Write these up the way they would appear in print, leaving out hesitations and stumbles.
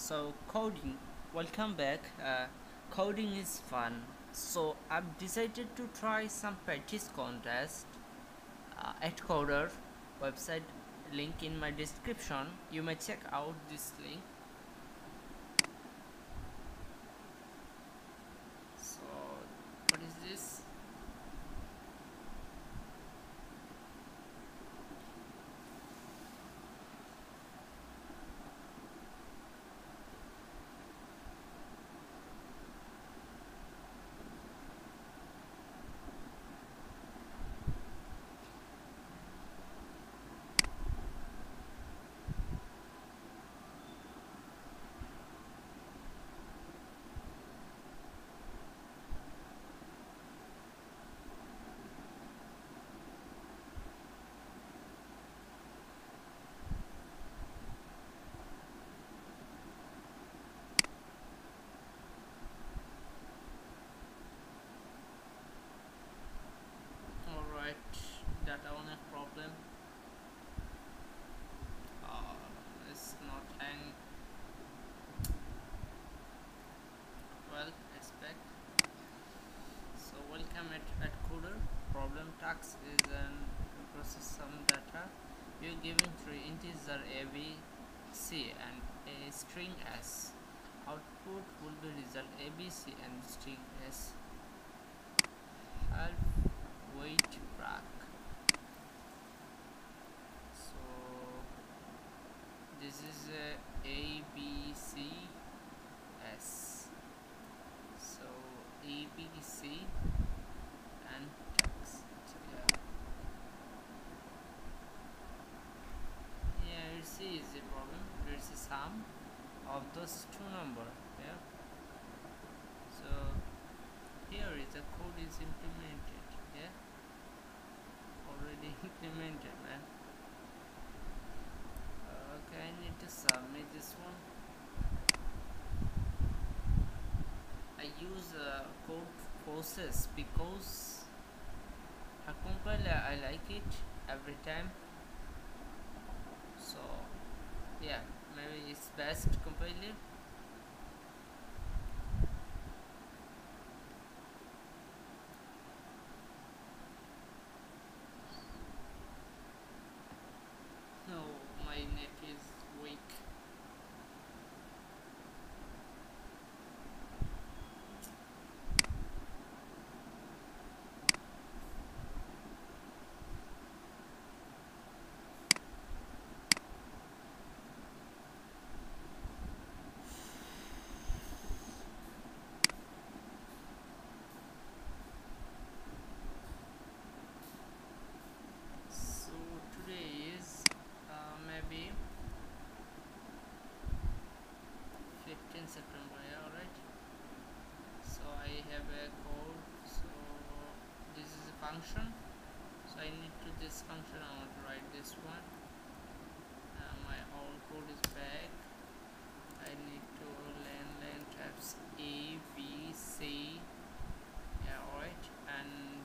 So coding, welcome back. Coding is fun. So I've decided to try some practice contest at Coder website, link in my description. You may check out this link. So what is this? Alright, data on a problem. It's not hang well, expect. So welcome at Coder. Problem task is an process some data. You're given three integer a, b, c and a string s. Output will be result a, b, c and string s. Help wait track. So this is a, b, c, s. So a, b, c and text. Yeah, you see is the problem. There's a sum of those two numbers. Yeah. So here is the code is implemented. Yeah. Already implemented, man. Okay, I need to submit this one. I use code process because a compiler I like it every time. So yeah, maybe it's best compiler. No, my net is weak. So today is maybe 15 September. Yeah, alright. So I have a code. So this is a function. So I need to this function. I want to write this one. My whole code is back. I need to len types a, b, c. Yeah, alright. And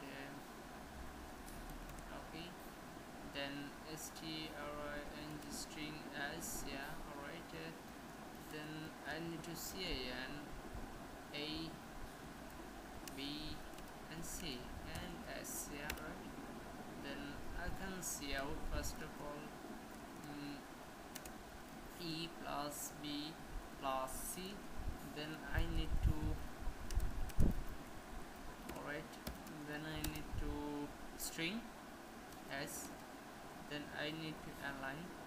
okay. Then string string s. Yeah, alright. Then I need to can a, b, and c and s. Yeah, right. Then I can see out first of all e plus b plus c. Then I need to alright. Then I need to string s. Then I need to align